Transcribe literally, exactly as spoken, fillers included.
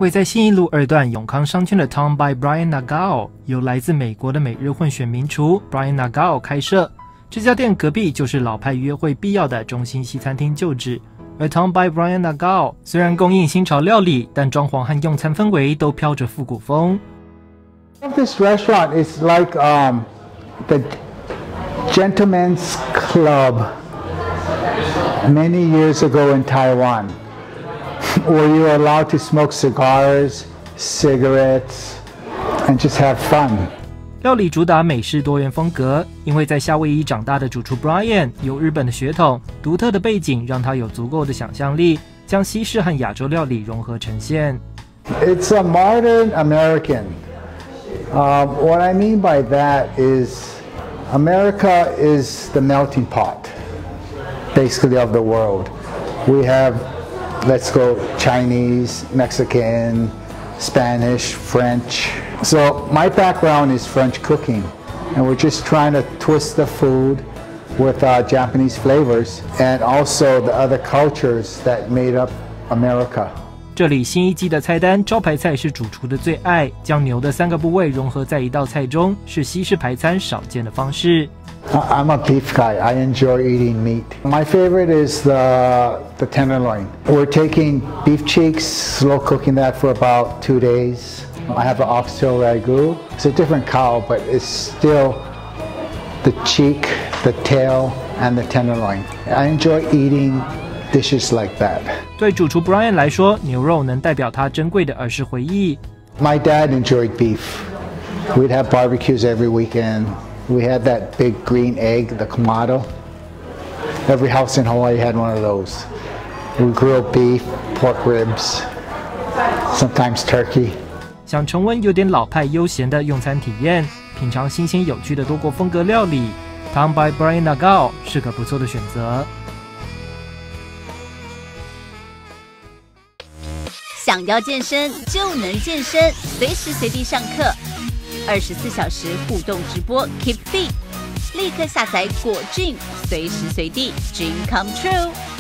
位在信义路二段永康商圈的 Tom by Brian Nagao 由来自美国的每日混血名厨 Brian Nagao 开设。这家店隔壁就是老派约会必要的中心西餐厅旧址。而 Tom by Brian Nagao 虽然供应新潮料理，但装潢和用餐氛围都飘着复古风。 This restaurant is like um, the Gentleman's Club many years ago in Taiwan, where you are allowed to smoke cigars, cigarettes, and just have fun. 料理主打美式多元风格，因为在夏威夷长大的主厨 Brian 有日本的血统，独特的背景让他有足够的想象力，将西式和亚洲料理融合呈现。 It's a modern American. Uh, what I mean by that is America is the melting pot, basically, of the world. We have, let's go, Chinese, Mexican, Spanish, French. So my background is French cooking, and we're just trying to twist the food with uh, Japanese flavors and also the other cultures that made up America. 这里新一季的菜单招牌菜是主厨的最爱，将牛的三个部位融合在一道菜中，是西式排餐少见的方式。 I'm a beef guy. I enjoy eating meat. My favorite is the the tenderloin. We're taking beef cheeks, slow cooking that for about two days. I have an oxtail ragu. It's a different cow, but it's still the cheek, the tail, and the tenderloin. I enjoy eating dishes like that. 对主厨 Brian 来说，牛肉能代表他珍贵的儿时回忆。 My dad enjoyed beef. We'd have barbecues every weekend. We had that big green egg, the kamado. Every house in Hawaii had one of those. We grilled beef, pork ribs, sometimes turkey. 想重温有点老派悠闲的用餐体验，品尝新鲜有趣的多国风格料理 ，Tom by Brian Nagao 是个不错的选择。 想要健身就能健身，随时随地上课，二十四小时互动直播 ，Keep Fit， 立刻下载果 Gym， 随时随地 Dream Come True。